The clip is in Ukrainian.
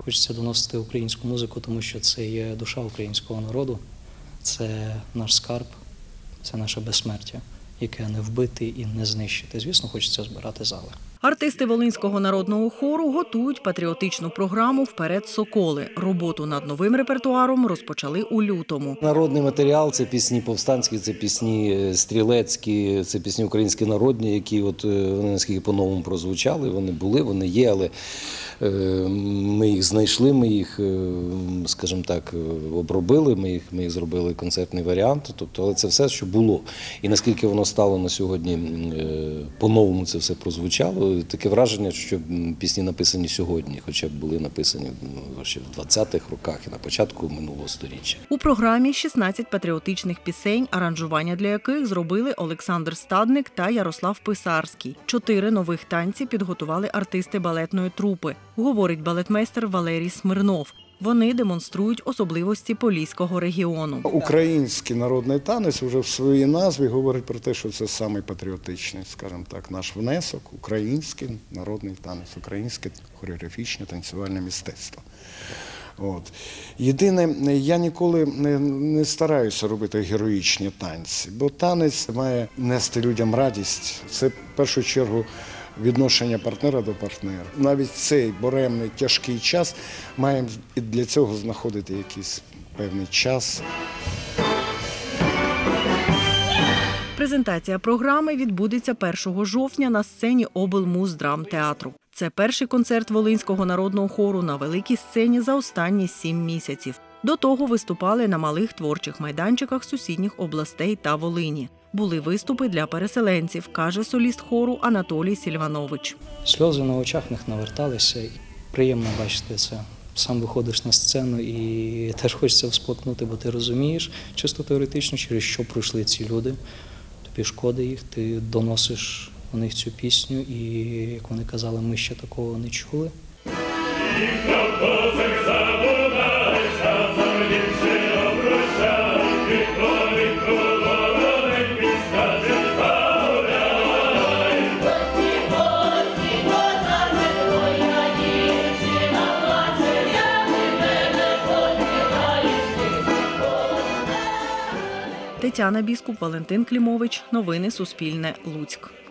Хочеться доносити українську музику, тому що це є душа українського народу, це наш скарб, це наше безсмертя, яке не вбити і не знищити. Звісно, хочеться збирати зали. Артисти Волинського народного хору готують патріотичну програму «Вперед, соколи». Роботу над новим репертуаром розпочали у лютому. Народний матеріал – це пісні повстанські, це пісні стрілецькі, це пісні українські народні, які вони наскільки по-новому прозвучали, вони були, вони є, але ми їх знайшли, ми їх, скажімо так, обробили, ми їх зробили концертний варіант, але це все, що було. І наскільки воно стало на сьогодні, по-новому це все прозвучало. Таке враження, що пісні написані сьогодні, хоча б були написані ще в 20-х роках і на початку минулого сторіччя. У програмі 16 патріотичних пісень, аранжування для яких зробили Олександр Стадник та Ярослав Писарський. 4 нових танці підготували артисти балетної трупи, говорить балетмейстер Валерій Смирнов. Вони демонструють особливості Поліського регіону. Український народний танець вже в своїй назві говорить про те, що це самий патріотичний, скажімо так, наш внесок, український народний танець, українське хореографічне танцювальне мистецтво. Єдине, я ніколи не стараюся робити героїчні танці, бо танець має нести людям радість. Це в першу чергу відношення партнера до партнера. Навіть цей буремний, тяжкий час маємо для цього знаходити якийсь певний час. Презентація програми відбудеться 1 жовтня на сцені облмуздрамтеатру. Це перший концерт Волинського народного хору на великій сцені за останні 7 місяців. До того виступали на малих творчих майданчиках сусідніх областей та Волині. Були виступи для переселенців, каже соліст хору Анатолій Сільванович. Сльози на очах них наверталися. Приємно бачити це. Сам виходиш на сцену і теж хочеться всплакнути, бо ти розумієш, чисто теоретично, через що пройшли ці люди. Тобі шкода їх, ти доносиш у них цю пісню і, як вони казали, ми ще такого не чули. Тетяна Біскуп, Валентин Клімович. Новини Суспільне. Луцьк.